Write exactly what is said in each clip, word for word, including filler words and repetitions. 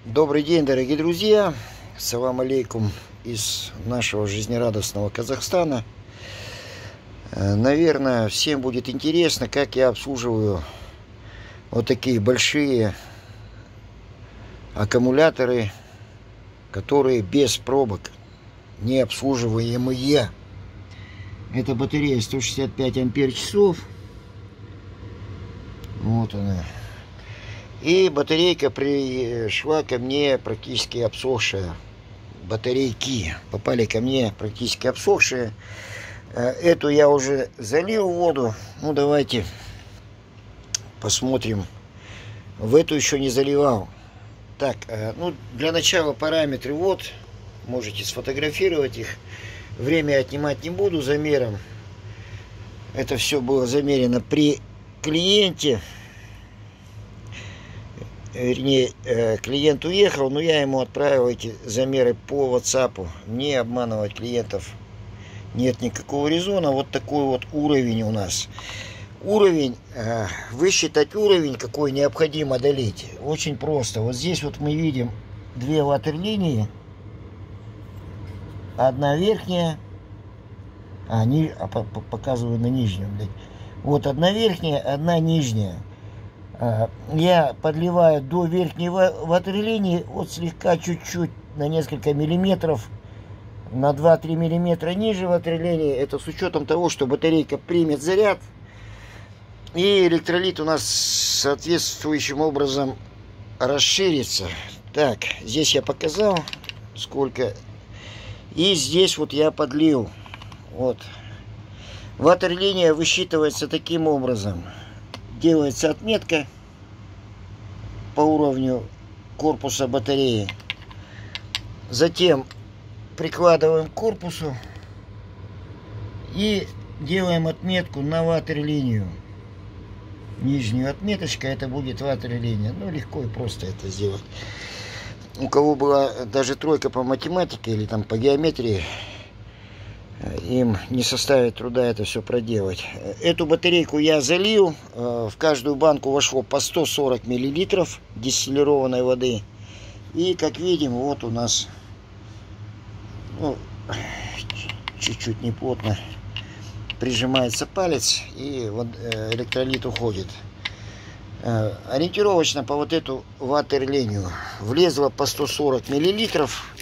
Добрый день, дорогие друзья! Салам алейкум из нашего жизнерадостного Казахстана. Наверное, всем будет интересно, как я обслуживаю вот такие большие аккумуляторы, которые без пробок, не обслуживаемые. Это батарея сто шестьдесят пять ампер часов. Вот она. И батарейка пришла ко мне практически обсохшая. Батарейки попали ко мне практически обсохшие. Эту я уже залил в воду. Ну, давайте посмотрим. В эту еще не заливал. Так, ну, для начала параметры вот. Можете сфотографировать их. Время отнимать не буду замером. Это все было замерено при клиенте. Вернее, клиент уехал, но я ему отправил эти замеры по WhatsApp. Не обманывать клиентов нет никакого резона. Вот такой вот уровень у нас. Уровень, высчитать уровень, какой необходимо одолеть, очень просто. Вот здесь вот мы видим две ватерлинии. Одна верхняя, а, ни, а показываю на нижнем. Вот одна верхняя, одна нижняя. Я подливаю до верхней ватерлинии, вот слегка чуть-чуть, на несколько миллиметров, на два-три миллиметра ниже ватерлинии. Это с учетом того, что батарейка примет заряд. И электролит у нас соответствующим образом расширится. Так, здесь я показал, сколько. И здесь вот я подлил. Вот. Ватерлиния высчитывается таким образом. Делается отметка по уровню корпуса батареи. Затем прикладываем к корпусу и делаем отметку на ватерлинию. Нижнюю отметочка, это будет ватерлиния. Ну, легко и просто это сделать. У кого была даже тройка по математике или там по геометрии, им не составит труда это все проделать. Эту батарейку я залил. В каждую банку вошло по сто сорок миллилитров дистиллированной воды. И как видим, вот у нас ну, чуть-чуть неплотно прижимается палец, и вот электролит уходит. Ориентировочно по вот эту ватерлинию влезло по сто сорок миллилитров.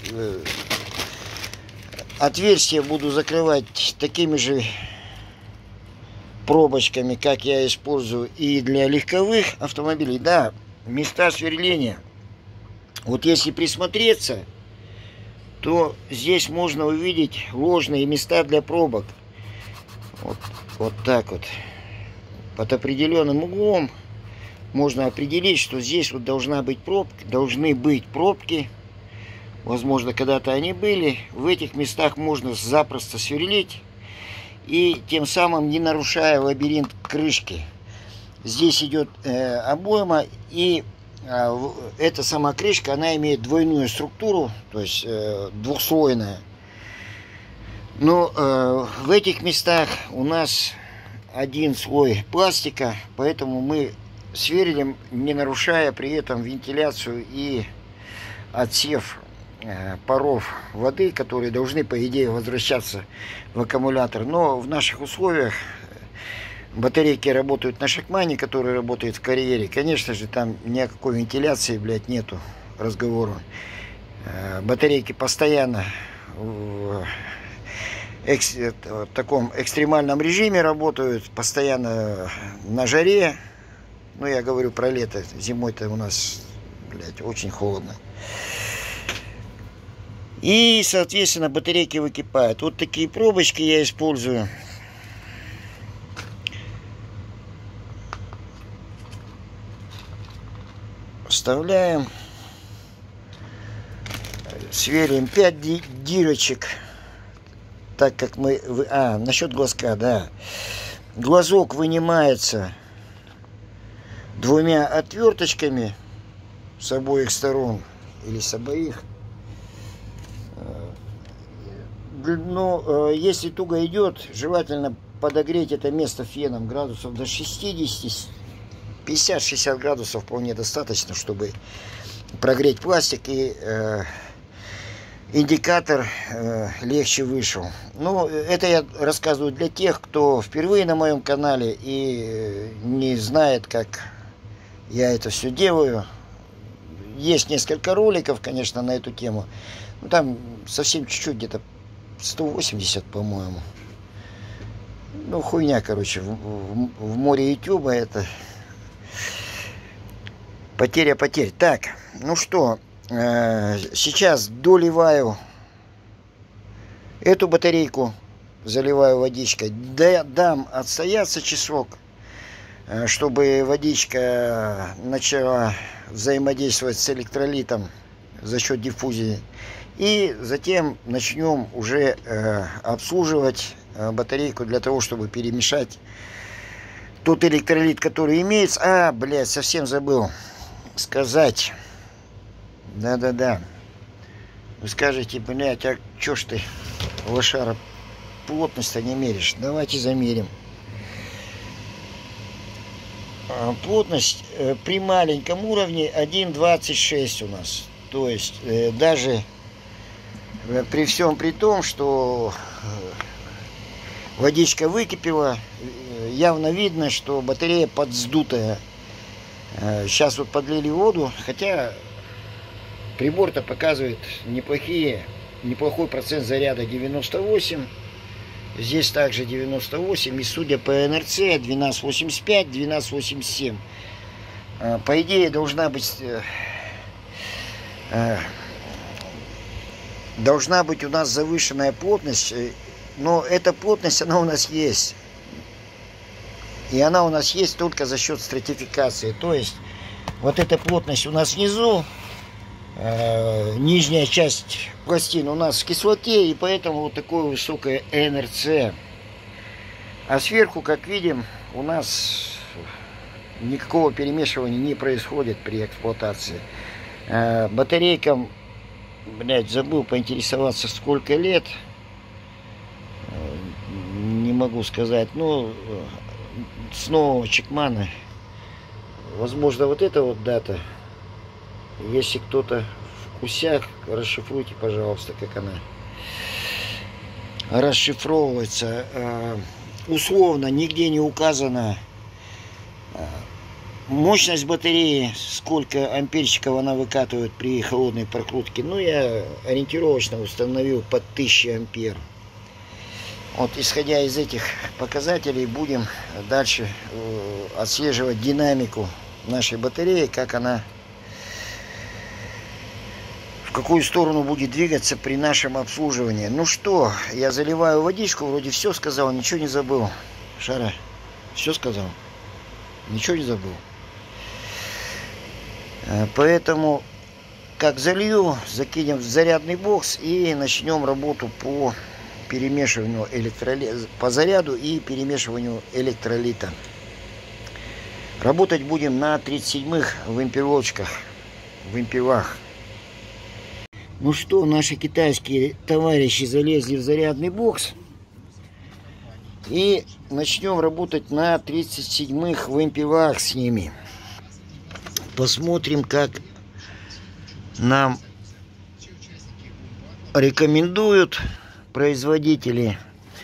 Отверстие буду закрывать такими же пробочками, как я использую и для легковых автомобилей. Да, места сверления. Вот если присмотреться, то здесь можно увидеть ложные места для пробок. Вот, вот так вот. Под определенным углом можно определить, что здесь вот должна быть пробка, должны быть пробки. Возможно, когда-то они были. В этих местах можно запросто сверлить. И тем самым не нарушая лабиринт крышки. Здесь идет э, обойма. И э, эта сама крышка, она имеет двойную структуру. То есть э, двухслойная. Но э, в этих местах у нас один слой пластика. Поэтому мы сверлим, не нарушая при этом вентиляцию и отсев паров воды, которые должны, по идее, возвращаться в аккумулятор. Но в наших условиях батарейки работают на шакмане, который работает в карьере. Конечно же, там ни о какой вентиляции, блядь, нету разговора. Батарейки постоянно в экс... в таком экстремальном режиме работают, постоянно на жаре. Ну, я говорю про лето. Зимой-то у нас, блядь, очень холодно. И, соответственно, батарейки выкипают. Вот такие пробочки я использую. Вставляем. Сверлим пять дырочек. Так как мы... А, насчет глазка, да. Глазок вынимается двумя отверточками с обоих сторон. Или с обоих. Но э, если туго идет, желательно подогреть это место феном градусов до шестидесяти. пятьдесят-шестьдесят градусов вполне достаточно, чтобы прогреть пластик, и э, индикатор э, легче вышел. Ну, это я рассказываю для тех, кто впервые на моем канале и не знает, как я это все делаю. Есть несколько роликов, конечно, на эту тему. Ну, там совсем чуть-чуть, где-то сто восемьдесят, по-моему. Ну, хуйня, короче, в, в, в море ютуба это потеря потерь. Так, ну что, э, сейчас доливаю эту батарейку, заливаю водичкой, да, дам отстояться часок, э, чтобы водичка начала взаимодействовать с электролитом за счет диффузии. И затем начнем уже э, обслуживать э, батарейку для того, чтобы перемешать тот электролит, который имеется. А, блядь, совсем забыл сказать. Да-да-да. Вы скажете, блядь, а чё ж ты, лошара, плотность-то не меришь? Давайте замерим. Плотность э, при маленьком уровне один двадцать шесть у нас. То есть э, даже э, при всем при том, что э, водичка выкипела, э, явно видно, что батарея подсдутая. Э, сейчас вот подлили воду, хотя прибор-то показывает неплохие, неплохой процент заряда девяносто восемь. Здесь также девяносто восемь, и судя по эн эр цэ двенадцать восемьдесят пять, двенадцать восемьдесят семь. По идее должна быть должна быть у нас завышенная плотность, но эта плотность, она у нас есть. И она у нас есть только за счет стратификации. То есть вот эта плотность у нас внизу, нижняя часть пластин у нас в кислоте, и поэтому вот такое высокое эн эр цэ. А сверху, как видим, у нас никакого перемешивания не происходит при эксплуатации. Батарейкам, блядь, забыл поинтересоваться, сколько лет. Не могу сказать. Ну, с нового Чекмана. Возможно, вот эта вот дата. Если кто-то в кусях, расшифруйте, пожалуйста, как она расшифровывается. Условно, нигде не указано мощность батареи, сколько амперчиков она выкатывает при холодной прокрутке. Ну, я ориентировочно установил под тысячу ампер. Вот, исходя из этих показателей, будем дальше отслеживать динамику нашей батареи, как она, в какую сторону будет двигаться при нашем обслуживании. Ну что, я заливаю водичку, вроде все сказал, ничего не забыл. Шара, все сказал? Ничего не забыл. Поэтому, как залью, закинем в зарядный бокс и начнем работу по перемешиванию электролита, по заряду и перемешиванию электролита. Работать будем на тридцать седьмых вымпелочках, вымпелах. Ну что, наши китайские товарищи залезли в зарядный бокс. И начнем работать на тридцать седьмых вымпелах с ними. Посмотрим, как нам рекомендуют производители.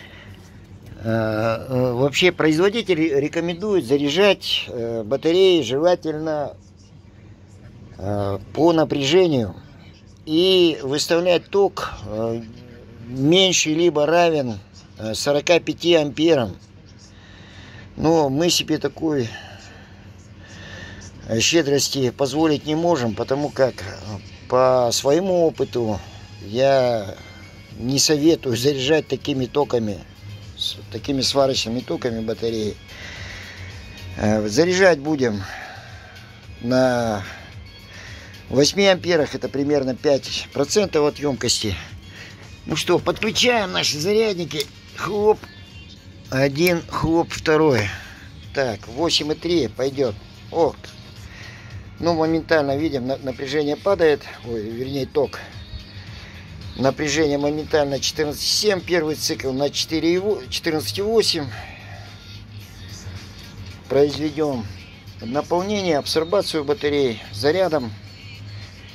Вообще производители рекомендуют заряжать батареи желательно по напряжению и выставлять ток меньше либо равен сорока пяти амперам. Но мы себе такой щедрости позволить не можем, потому как по своему опыту я не советую заряжать такими токами, такими сварочными токами батареи. Заряжать будем на восьми амперах, это примерно пять процентов от емкости. Ну что, подключаем наши зарядники. Хлоп, один, хлоп, второй. Так, восемь и три пойдет. Ок. Ну, моментально видим, напряжение падает. Ой, вернее, ток. Напряжение моментально четырнадцать и семь. Первый цикл на четырнадцать и восемь. Произведем наполнение, абсорбацию батареи зарядом.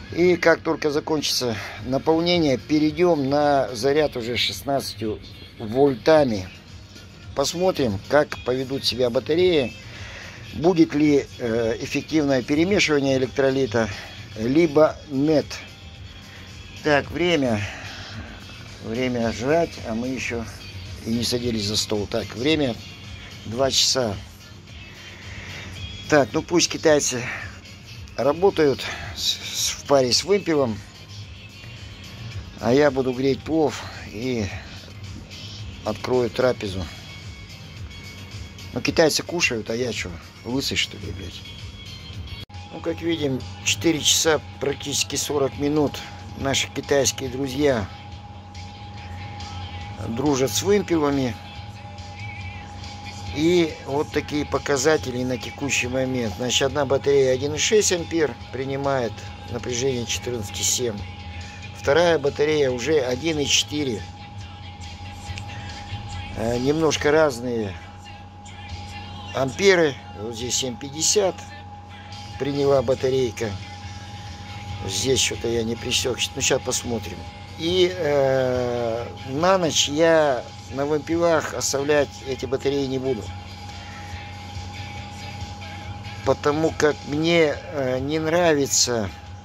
И как только закончится наполнение, перейдем на заряд уже шестнадцатью вольтами. Посмотрим, как поведут себя батареи, будет ли э, эффективное перемешивание электролита, либо нет. Так, время. Время жрать, а мы еще и не садились за стол. Так, время два часа. Так, ну пусть китайцы работают с, в паре с вымпелом, а я буду греть плов и открою трапезу. Ну, китайцы кушают, а я что, лысый что ли, блядь? Ну, как видим, четыре часа, практически сорок минут. Наши китайские друзья дружат с вымпелами. И вот такие показатели на текущий момент. Значит, одна батарея один и шесть ампер принимает напряжение четырнадцать и семь. Вторая батарея уже один и четыре. Немножко разные амперы. Вот здесь семь пятьдесят приняла батарейка. Здесь что-то я не пресек. Ну, сейчас посмотрим. И э, на ночь я на вымпелах оставлять эти батареи не буду. Потому как мне э, не нравится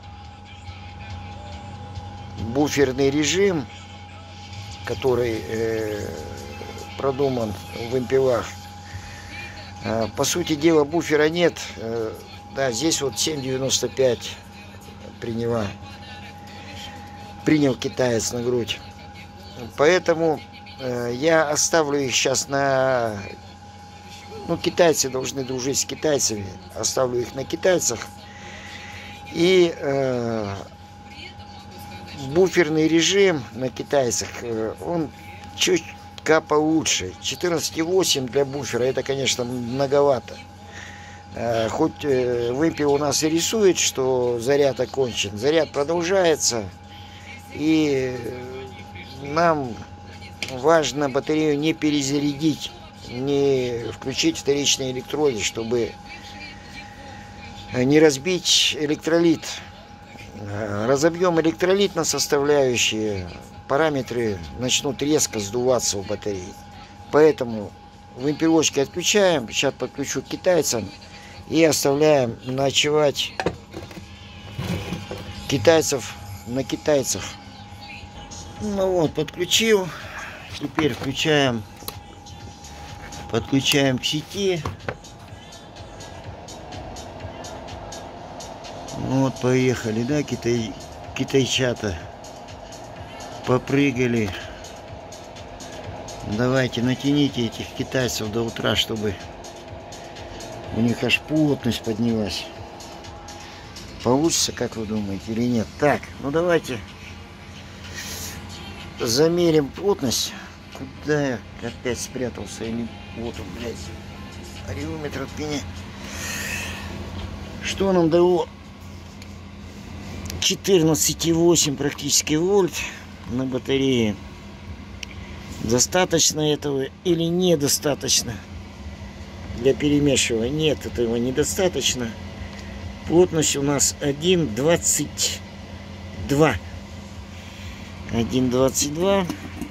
буферный режим, который э, продуман в вымпелах. По сути дела, буфера нет. Да, здесь вот семь девяносто пять приняла. Принял китаец на грудь. Поэтому я оставлю их сейчас на... Ну, китайцы должны дружить с китайцами. Оставлю их на китайцах. И э, буферный режим на китайцах, он чуть получше. четырнадцать и восемь для буфера это, конечно, многовато. Хоть вымпел у нас и рисует, что заряд окончен, заряд продолжается, и нам важно батарею не перезарядить, не включить вторичные электроды, чтобы не разбить электролит. Разобьем электролит на составляющие, параметры начнут резко сдуваться у батареи. Поэтому вымпелочки отключаем. Сейчас подключу к китайцам и оставляем ночевать китайцев на китайцах. Ну вот, подключил. Теперь включаем, подключаем к сети. Ну вот, поехали, да, китай, китайчата. Попрыгали. Давайте натяните этих китайцев до утра, чтобы у них аж плотность поднялась. Получится, как вы думаете, или нет? Так, ну давайте замерим плотность. Куда я опять спрятался? Или вот он, блядь, ареометр от меня. Что нам дало? четырнадцать и восемь практически вольт на батарее. Достаточно этого или недостаточно для перемешивания? Нет, этого недостаточно. Плотность у нас один двадцать два. один двадцать два.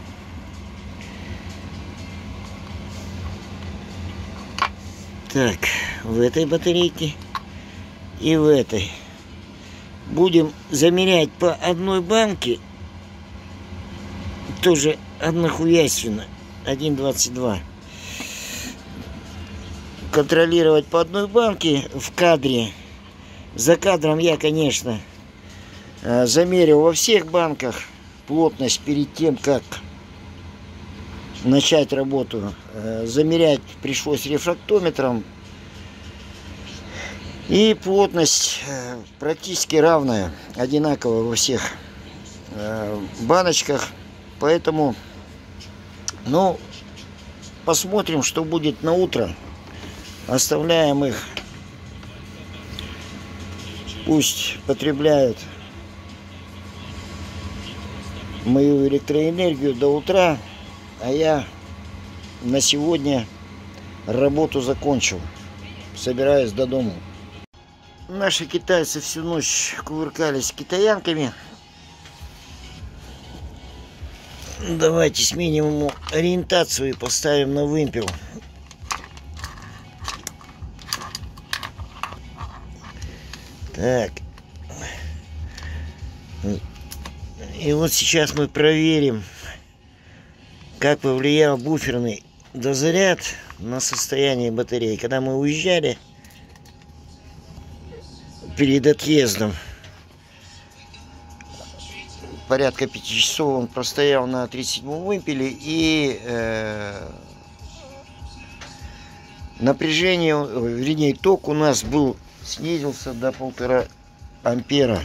Так, в этой батарейке и в этой. Будем замерять по одной банке. Тоже однохуяственно. один двадцать два. Контролировать по одной банке в кадре. За кадром я, конечно, замерил во всех банках плотность перед тем, как начать работу. Замерять пришлось рефрактометром. И плотность практически равная, одинаковая во всех баночках. Поэтому, ну, посмотрим, что будет на утро. Оставляем их. Пусть потребляют мою электроэнергию до утра. А я на сегодня работу закончил. Собираюсь до дома. Наши китайцы всю ночь кувыркались с китаянками. Давайте сменим ему ориентацию и поставим на вымпел. Так. И вот сейчас мы проверим, как повлиял буферный дозаряд на состояние батареи. Когда мы уезжали перед отъездом, порядка пяти часов он простоял на тридцать седьмом вымпеле, и э, напряжение, вернее ток у нас был снизился до полтора ампера.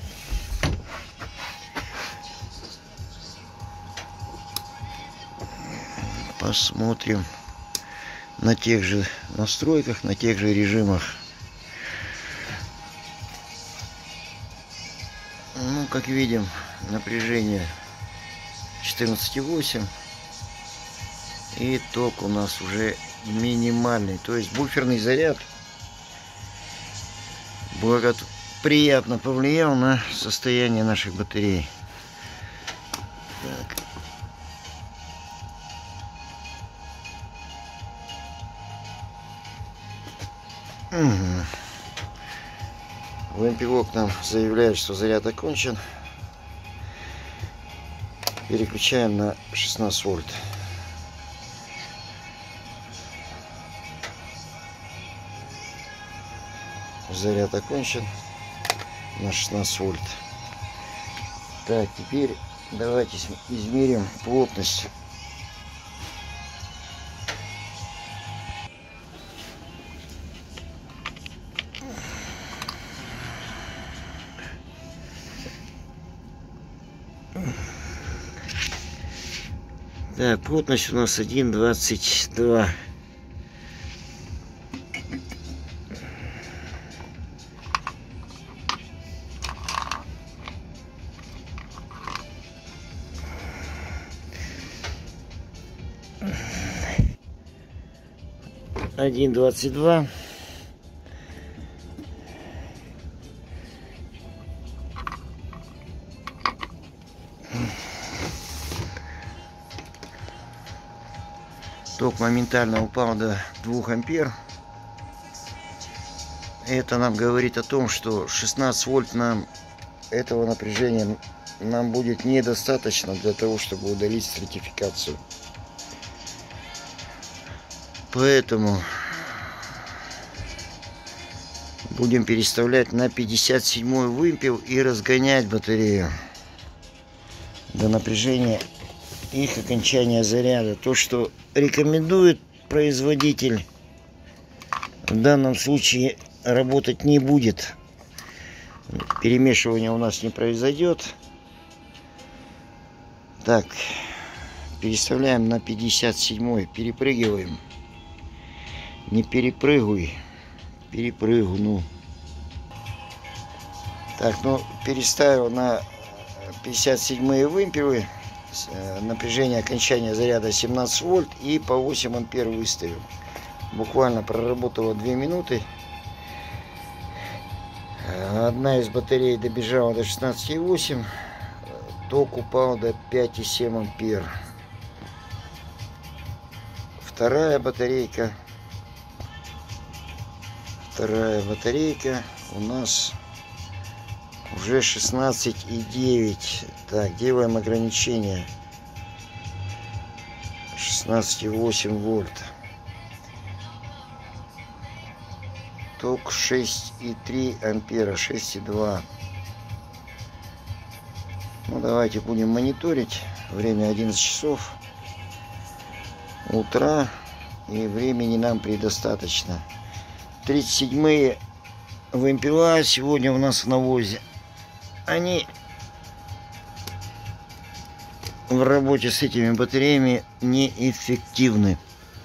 Посмотрим на тех же настройках, на тех же режимах. Ну, как видим, напряжение четырнадцать и восемь. И ток у нас уже минимальный. То есть буферный заряд благоприятно повлиял на состояние наших батарей. Так. Угу. Вымпелок нам заявляет, что заряд окончен. Переключаем на шестнадцать вольт. Заряд окончен на шестнадцать вольт. Так, теперь давайте измерим плотность. Так, плотность у нас один двадцать два. один двадцать два. Ток моментально упал до двух ампер. Это нам говорит о том, что шестнадцать вольт нам этого напряжения нам будет недостаточно для того, чтобы удалить стратификацию. Поэтому будем переставлять на пятьдесят седьмой вымпел и разгонять батарею до напряжения их окончания заряда. То, что рекомендует производитель, в данном случае работать не будет. Перемешивание у нас не произойдет. Так, переставляем на пятьдесят седьмой, перепрыгиваем. Не перепрыгивай, перепрыгну. Так, ну переставил на пятьдесят седьмые вымпелы. Напряжение окончания заряда семнадцать вольт и по восемь ампер выставил. Буквально проработало две минуты. Одна из батарей добежала до шестнадцати и восьми. Ток упал до пяти и семи ампер. Вторая батарейка. Вторая батарейка у нас уже шестнадцать и девять. Так, делаем ограничение. шестнадцать и восемь вольт. Ток шесть и три ампера, шесть и два. Ну, давайте будем мониторить. Время одиннадцать часов утра. И времени нам предостаточно. тридцать седьмые вымпела сегодня у нас в навозе. Они в работе с этими батареями неэффективны.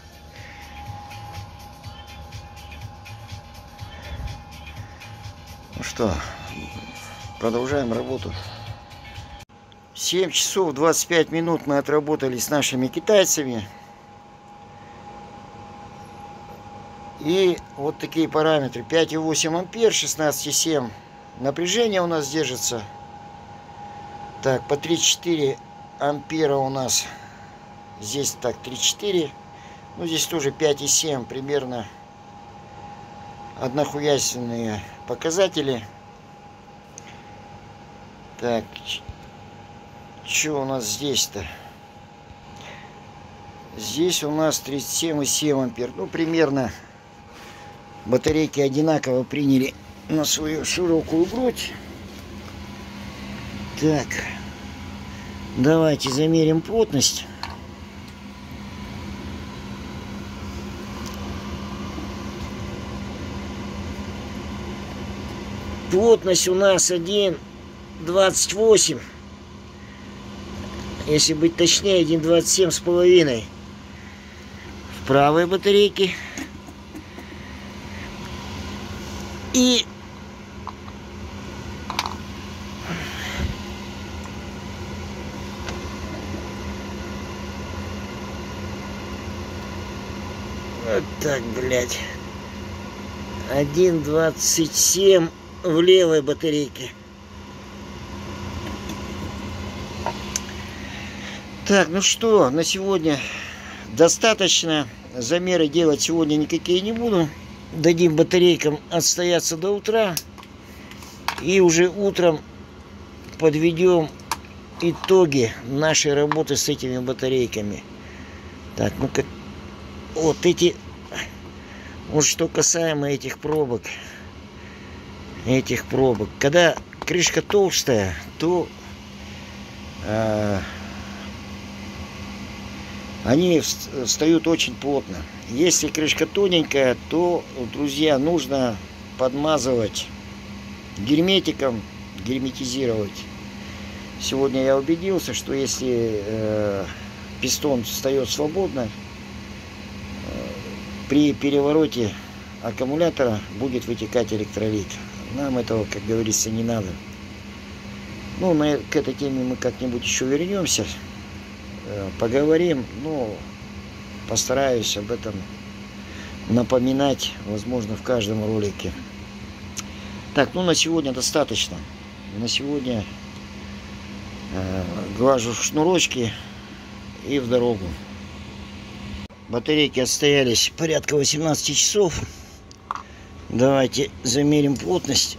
Ну что, продолжаем работу. семь часов двадцать пять минут мы отработали с нашими китайцами. И вот такие параметры. пять и восемь ампер, шестнадцать и семь. Напряжение у нас держится. Так, по тридцать четыре ампера у нас. Здесь так тридцать четыре. Ну, здесь тоже пять и семь. Примерно однохуясенные показатели. Так, что у нас здесь-то? Здесь у нас тридцать семь и семь ампер. Ну, примерно батарейки одинаково приняли на свою широкую грудь. Так, давайте замерим плотность. Плотность у нас один двадцать восемь. Если быть точнее, один двадцать семь с половиной. В правой батарейке. И вот так, блядь. один двадцать семь в левой батарейке. Так, ну что, на сегодня достаточно. Замеры делать сегодня никакие не буду. Дадим батарейкам отстояться до утра. И уже утром подведем итоги нашей работы с этими батарейками. Так, ну как вот эти, вот что касаемо этих пробок. Этих пробок. Когда крышка толстая, то э, они встают очень плотно. Если крышка тоненькая, то, друзья, нужно подмазывать герметиком, герметизировать. Сегодня я убедился, что если э, пистон встает свободно, э, при перевороте аккумулятора будет вытекать электролит. Нам этого, как говорится, не надо. Ну, на, к этой теме мы как-нибудь еще вернемся. Поговорим, но постараюсь об этом напоминать, возможно, в каждом ролике. Так, ну на сегодня достаточно. На сегодня э, глажу шнурочки и в дорогу. Батарейки отстоялись порядка восемнадцати часов. Давайте замерим плотность.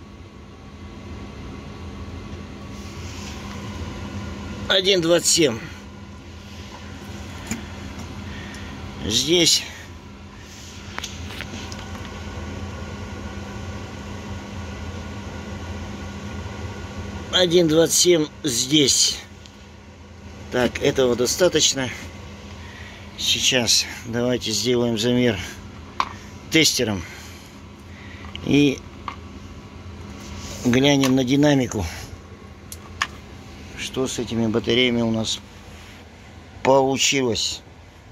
один двадцать семь. Здесь один двадцать семь здесь. Так, этого достаточно. Сейчас давайте сделаем замер тестером и глянем на динамику, что с этими батареями у нас получилось.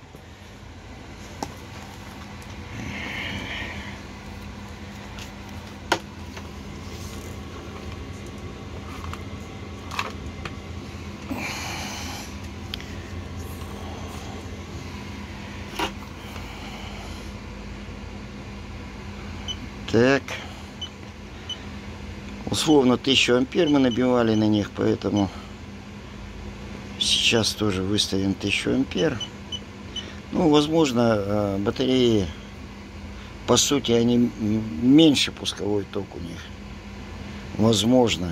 Так, условно тысячу ампер мы набивали на них, поэтому сейчас тоже выставим тысячу ампер. Ну, возможно, батареи, по сути, они меньше пусковой ток у них. Возможно.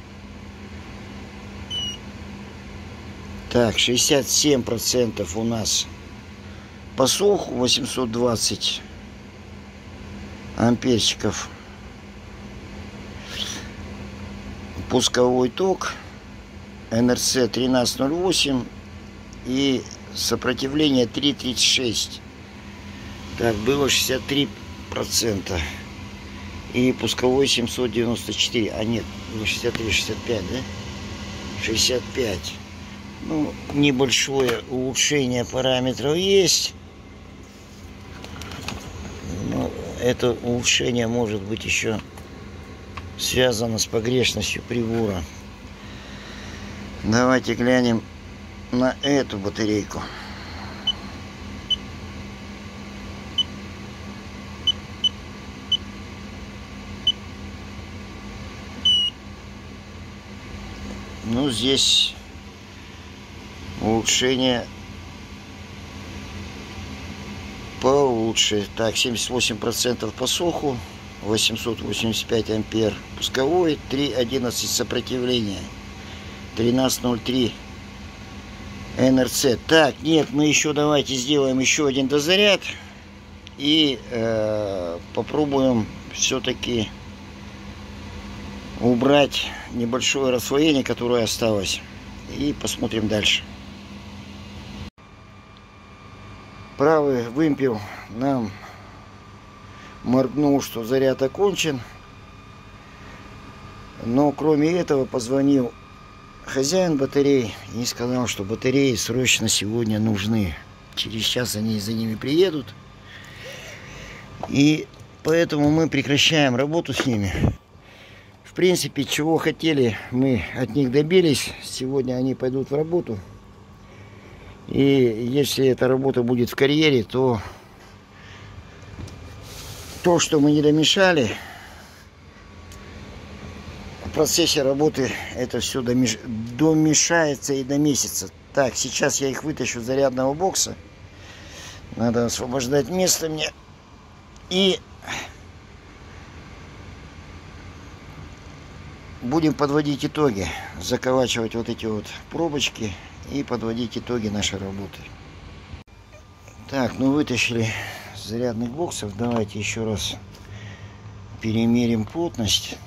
Так, шестьдесят семь процентов у нас посох, восемьсот двадцать амперчиков. Пусковой ток эн эр си тринадцать ноль восемь и сопротивление три тридцать шесть. Так, было шестьдесят три процента. И пусковой семьсот девяносто четыре. А нет, не шестьдесят три, шестьдесят пять, да? шестьдесят пять. Ну, небольшое улучшение параметров есть. Но это улучшение может быть еще связано с погрешностью прибора. Давайте глянем на эту батарейку. Ну, здесь улучшение получше. Так, семьдесят восемь процентов по соху, восемьсот восемьдесят пять ампер пусковой, три одиннадцать сопротивления, тринадцать ноль три эн эр си. Так, нет, мы еще давайте сделаем еще один дозаряд и э, попробуем все-таки убрать небольшое расслоение, которое осталось, и посмотрим дальше. Правый вымпел нам моргнул, что заряд окончен, но кроме этого позвонил хозяин батареи и сказал, что батареи срочно сегодня нужны. Через час они за ними приедут, и поэтому мы прекращаем работу с ними. В принципе, чего хотели, мы от них добились. Сегодня они пойдут в работу. И если эта работа будет в карьере, то то, что мы не домешали, в процессе работы это все домеш... домешается и домесится. Так, сейчас я их вытащу из зарядного бокса. Надо освобождать место мне. И будем подводить итоги, заколачивать вот эти вот пробочки и подводить итоги нашей работы. Так, ну вытащили с зарядных боксов. Давайте еще раз перемерим плотность.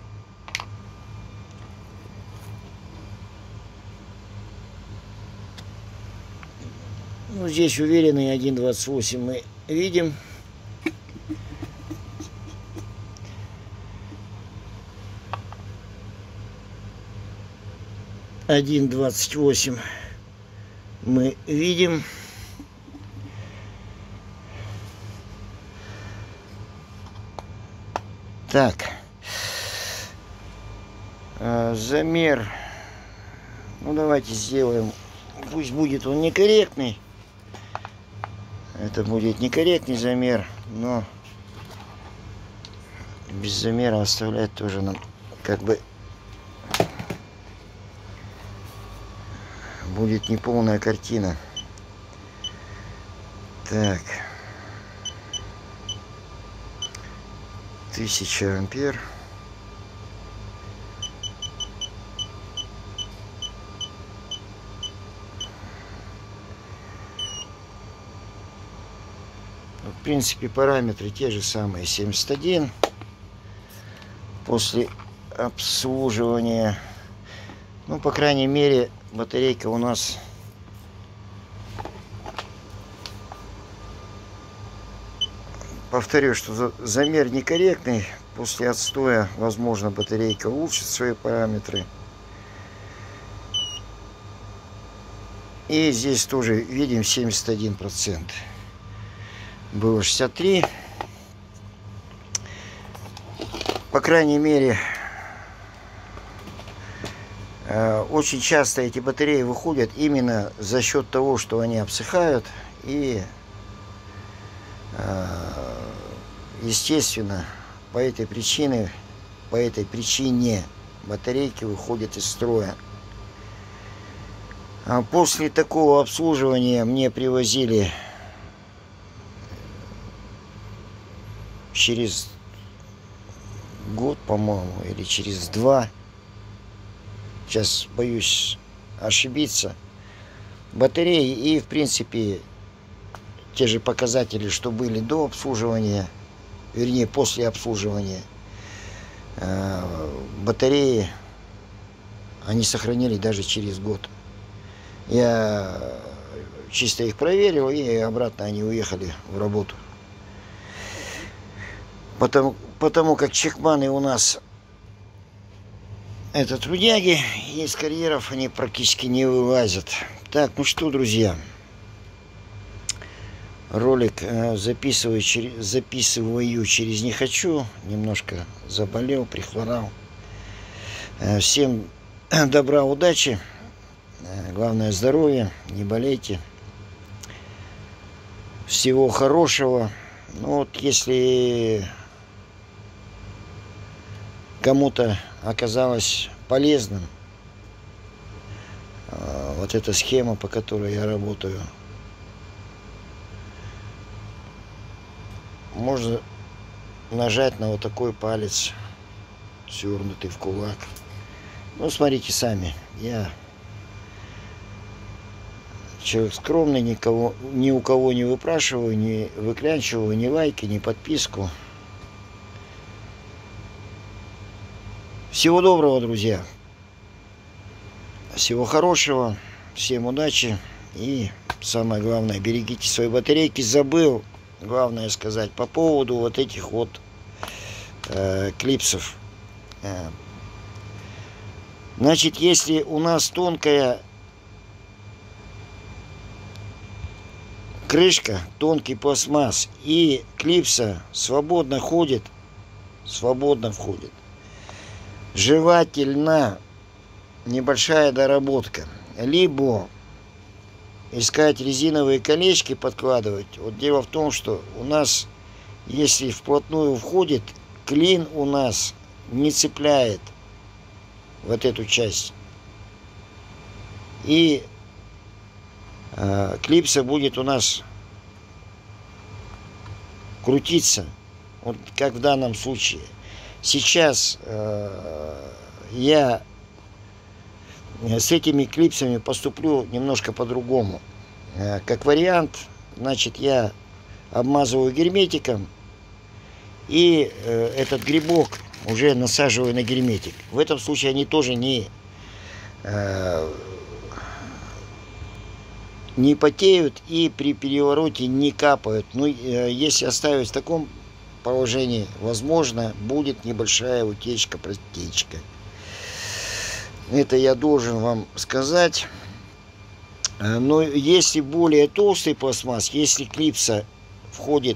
Ну, здесь уверенный один двадцать восемь мы видим. один двадцать восемь мы видим. Так, замер, ну давайте сделаем, пусть будет он некорректный, это будет некорректный замер, но без замера оставлять тоже нам как бы будет неполная картина. Так, тысяча ампер. В принципе, параметры те же самые, семьдесят один. После обслуживания, ну, по крайней мере, батарейка у нас повторю, что замер некорректный. После отстоя, возможно, батарейка улучшит свои параметры. И здесь тоже видим семьдесят один процент. Было шестьдесят три. По крайней мере, очень часто эти батареи выходят именно за счет того, что они обсыхают, и естественно по этой причине по этой причине батарейки выходят из строя. После такого обслуживания мне привозили через год, по-моему, или через два. Сейчас боюсь ошибиться. Батареи, и в принципе те же показатели, что были до обслуживания, вернее после обслуживания, батареи они сохранили даже через год. Я чисто их проверил, и обратно они уехали в работу. Потому, потому как чекманы у нас это трудяги, и из карьеров они практически не вылазят. Так, ну что, друзья, ролик записываю через, записываю через не хочу, немножко заболел, прихворал. Всем добра, удачи, главное здоровье, не болейте, всего хорошего. Ну вот, если кому-то оказалось полезным Вот эта схема, по которой я работаю. Можно нажать на вот такой палец, свернутый в кулак. Ну, смотрите сами. Я человек скромный, никого, ни у кого не выпрашиваю, не выклянчиваю ни лайки, ни подписку. Всего доброго, друзья. Всего хорошего. Всем удачи. И самое главное, берегите свои батарейки. Забыл главное сказать по поводу вот этих вот э, клипсов. Э, значит, если у нас тонкая крышка, тонкий пластмасс и клипса свободно ходит, свободно входит, желательно небольшая доработка. Либо искать резиновые колечки, подкладывать. Вот дело в том, что у нас, если вплотную входит, клин у нас не цепляет вот эту часть. И э, клипса будет у нас крутиться. Вот как в данном случае. Сейчас э, я с этими клипсами поступлю немножко по-другому. Как вариант, значит, я обмазываю герметиком и этот грибок уже насаживаю на герметик. В этом случае они тоже не, не потеют и при перевороте не капают. Но если оставить в таком положении, возможно, будет небольшая утечка, протечка. Это я должен вам сказать. Но если более толстый пластмасс, если клипса входит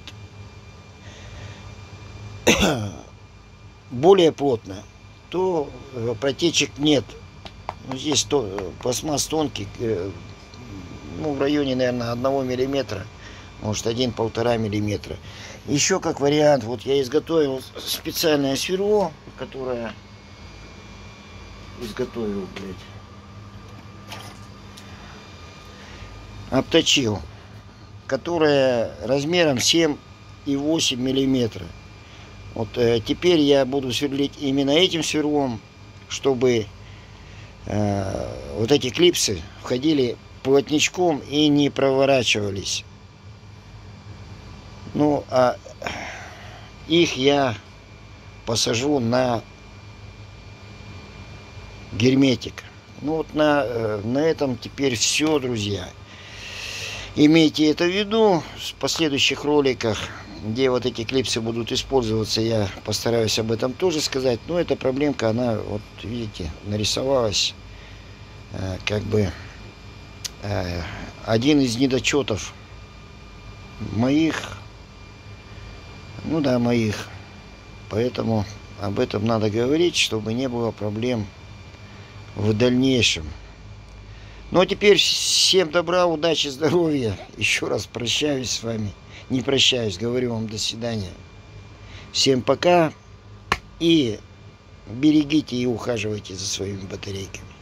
более плотно, то протечек нет. Ну, здесь то, пластмасс тонкий, ну, в районе, наверное, одного миллиметра, может, один-полтора миллиметра. Еще как вариант, вот я изготовил специальное сверло, которое изготовил, блядь. Обточил, которая размером семь и восемь миллиметра. Вот э, теперь я буду сверлить именно этим сверлом, чтобы э, вот эти клипсы входили плотничком и не проворачивались. Ну, а их я посажу на герметик. Ну вот на, на этом теперь все, друзья. Имейте это в виду. В последующих роликах, где вот эти клипсы будут использоваться, я постараюсь об этом тоже сказать. Но эта проблемка, она, вот видите, нарисовалась. Как бы один из недочетов моих. Ну да, моих. Поэтому об этом надо говорить, чтобы не было проблем в дальнейшем. Ну а теперь всем добра, удачи, здоровья. Еще раз прощаюсь с вами. Не прощаюсь, говорю вам до свидания. Всем пока. И берегите и ухаживайте за своими батарейками.